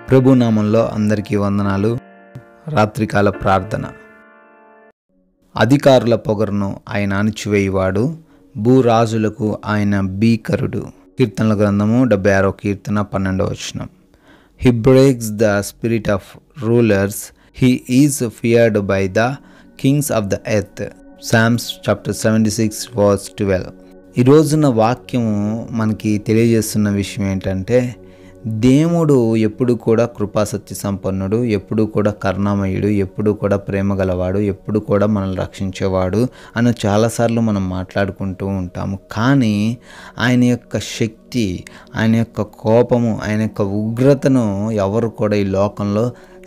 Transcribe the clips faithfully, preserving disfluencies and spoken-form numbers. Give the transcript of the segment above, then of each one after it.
ప్రభు నామంలో అందరికీ వందనాలు. రాత్రికాల ప్రార్థన. అధికారుల పొగరును ఆయన అణిచివేయువాడు, భూరాజులకు ఆయన భీకరుడు. కీర్తనల గ్రంథము డెబ్బై ఆరో కీర్తన పన్నెండవ వచనం. He breaks the spirit of rulers, he is feared by the kings of the earth. Psalms chapter seventy six verse twelve. ఈ రోజున వాక్యము మనకి తెలియజేస్తున్న విషయం ఏంటంటే, దేవుడు ఎప్పుడు కూడా కృపాసత్య సంపన్నుడు, ఎప్పుడు కూడా కరుణామయుడు, ఎప్పుడు కూడా ప్రేమ గలవాడు, ఎప్పుడు కూడా మనల్ని రక్షించేవాడు అని చాలాసార్లు మనం మాట్లాడుకుంటూ ఉంటాము. కానీ ఆయన యొక్క శక్తి, ఆయన యొక్క కోపము, ఆయన యొక్క ఉగ్రతను ఎవరు కూడా ఈ లోకంలో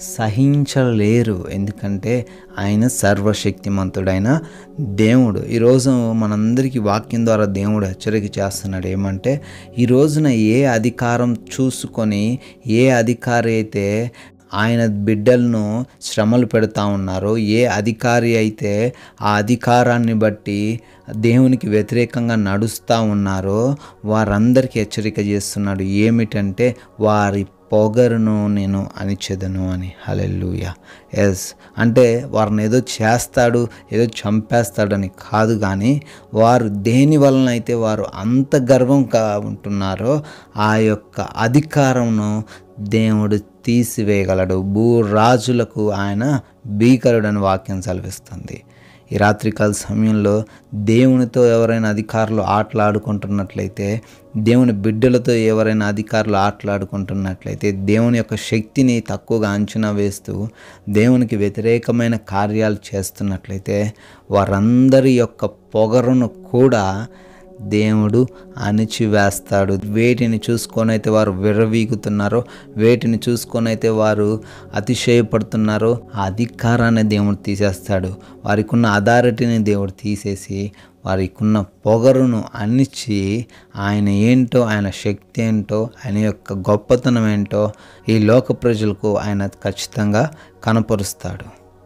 సహించలేరు. ఎందుకంటే ఆయన సర్వశక్తిమంతుడైన దేవుడు. ఈరోజు మనందరికీ వాక్యం ద్వారా దేవుడు హెచ్చరిక చేస్తున్నాడు. ఏమంటే, ఈ రోజున ఏ అధికారం చూసుకొని, ఏ అధికారి అయితే ఆయన బిడ్డలను శ్రమలు పెడతా ఉన్నారో, ఏ అధికారి అయితే ఆ అధికారాన్ని బట్టి దేవునికి వ్యతిరేకంగా నడుస్తూ ఉన్నారో వారందరికీ హెచ్చరిక చేస్తున్నాడు. ఏమిటంటే, వారి పొగరును నేను అణిచెదను అని. హల్లెలూయా. ఎస్ అంటే వారిని ఏదో చేస్తాడు, ఏదో చంపేస్తాడని కాదు, కానీ వారు దేని వలన అయితే వారు అంత గర్వంగా ఉంటున్నారో ఆ యొక్క అధికారంను దేవుడు తీసివేయగలడు. భూరాజులకు ఆయన భీకరుడని వాక్యం సెలవిస్తుంది. ఈ రాత్రికాల సమయంలో దేవునితో ఎవరైనా అధికారులు ఆటలాడుకుంటున్నట్లయితే, దేవుని బిడ్డలతో ఎవరైనా అధికారులు ఆటలాడుకుంటున్నట్లయితే, దేవుని యొక్క శక్తిని తక్కువగా అంచనా వేస్తూ దేవునికి వ్యతిరేకమైన కార్యాలు చేస్తున్నట్లయితే, వారందరి యొక్క పొగరును కూడా దేవుడు అణిచివేస్తాడు. వేటిని చూసుకొనైతే వారు విర్రవీగుతున్నారో, వేటిని చూసుకొనైతే వారు అతిశయపడుతున్నారో ఆ అధికారాన్ని దేవుడు తీసేస్తాడు. వారికి ఉన్న అథారిటీని దేవుడు తీసేసి వారికి ఉన్న పొగరును అణిచి ఆయన ఏంటో, ఆయన శక్తి ఏంటో, ఆయన యొక్క గొప్పతనం ఏంటో ఈ లోక ప్రజలకు ఆయన ఖచ్చితంగా కనపరుస్తాడు.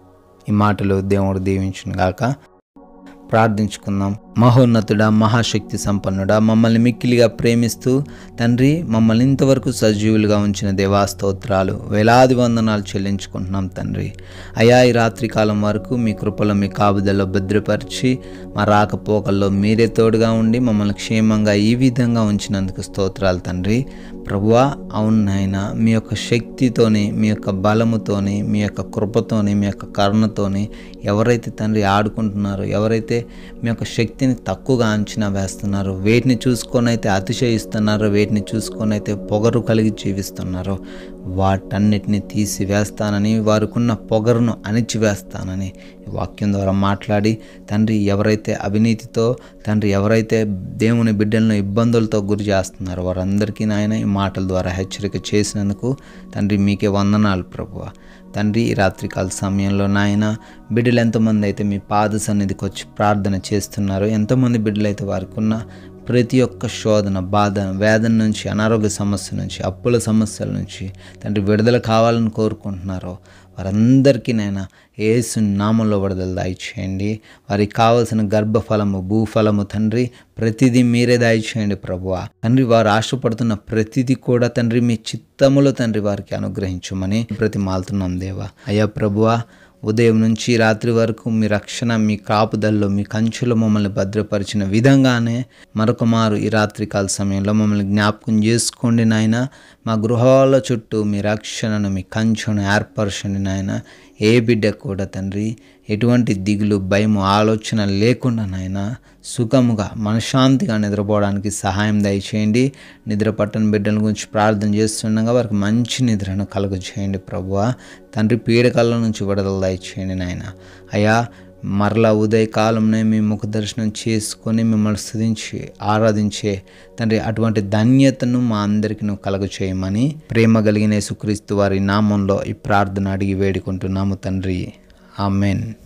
ఈ మాటలు దేవుడు దీవించును గాక. ప్రార్థించుకుందాం. మహోన్నతుడా, మహాశక్తి సంపన్నుడా, మమ్మల్ని మిక్కిలిగా ప్రేమిస్తూ తండ్రి, మమ్మల్ని ఇంతవరకు సజీవులుగా ఉంచిన దేవా స్తోత్రాలు, వేలాది వందనాలు చెల్లించుకుంటున్నాం తండ్రి. అయా ఈ రాత్రికాలం వరకు మీ కృపలో, మీ కాపుదల్లో భద్రపరిచి మా రాకపోకల్లో మీరే తోడుగా ఉండి మమ్మల్ని క్షేమంగా ఈ విధంగా ఉంచినందుకు స్తోత్రాలు తండ్రి. ప్రభువా, అవును నాయనా, మీ యొక్క శక్తితోని, మీ యొక్క బలముతోని, మీ యొక్క కృపతోని, మీ యొక్క కరుణతోని ఎవరైతే తండ్రి ఆడుకుంటున్నారో, ఎవరైతే మీ యొక్క శక్తిని తక్కువగా అంచనా వేస్తున్నారో, వేటిని చూసుకొని అయితే అతిశయిస్తున్నారో, వేటిని చూసుకొని అయితే పొగరు కలిగి జీవిస్తున్నారో వాటన్నిటిని తీసివేస్తానని, వారికున్న పొగరును అణిచివేస్తానని వాక్యం ద్వారా మాట్లాడి తండ్రి, ఎవరైతే అవినీతితో తండ్రి, ఎవరైతే దేవుని బిడ్డలను ఇబ్బందులతో గురి చేస్తున్నారో వారందరికీ నాయన ఈ మాటల ద్వారా హెచ్చరిక చేసినందుకు తండ్రి మీకే వందనాలు ప్రభువా. తండ్రి, ఈ రాత్రికాల సమయంలో నాయన బిడ్డలు ఎంతోమంది అయితే మీ పాద సన్నిధికి వచ్చి ప్రార్థన చేస్తున్నారో, ఎంతోమంది బిడ్డలు అయితే వారికి ఉన్న ప్రతి ఒక్క శోధన, బాధ, వేదన నుంచి, అనారోగ్య సమస్య నుంచి, అప్పుల సమస్యల నుంచి తండ్రి విడుదల కావాలని కోరుకుంటున్నారో వారందరికీ నైనా యేసు నామంలో విడుదల దయచేయండి. వారికి కావలసిన గర్భఫలము, భూఫలము తండ్రి ప్రతిదీ మీరే దయచేయండి ప్రభువా. తండ్రి, వారు ఆశపడుతున్న ప్రతిదీ కూడా తండ్రి మీ చిత్తములో తండ్రి వారికి అనుగ్రహించమని ప్రతిమాలుతున్నాం దేవా. అయ్యా ప్రభువా, ఉదయం నుంచి రాత్రి వరకు మీ రక్షణ, మీ కాపుదల్లో, మీ కంచులో మమ్మల్ని భద్రపరిచిన విధంగానే మరొక మారు ఈ రాత్రికాల సమయంలో మమ్మల్ని జ్ఞాపకం చేసుకోండి నాయన. మా గృహాల చుట్టూ మీ రక్షణను, మీ కంచును ఏర్పరచండి నాయన. ఏ బిడ్డ కూడా తండ్రి ఎటువంటి దిగులు, భయము, ఆలోచన లేకుండా నాయన సుఖముగా, మనశ్శాంతిగా నిద్రపోవడానికి సహాయం దయచేయండి. నిద్ర పట్టని బిడ్డల గురించి ప్రార్థన చేస్తుండగా వారికి మంచి నిద్రను కలుగజేయండి ప్రభువా. తండ్రి, పీడకల నుంచి విడుదల దయచేయండి నాయన. అయ్యా, మరలా ఉదయకాలంలో మీ ముఖ దర్శనం చేసుకొని మిమ్మల్ని స్తుతించి ఆరాధించే తండ్రి అటువంటి ధన్యతను మా అందరికీ నువ్వు కలుగచేయమని ప్రేమ కలిగిన యేసుక్రీస్తు వారి నామంలో ఈ ప్రార్థన అడిగి వేడుకుంటున్నాము తండ్రి. ఆమెన్.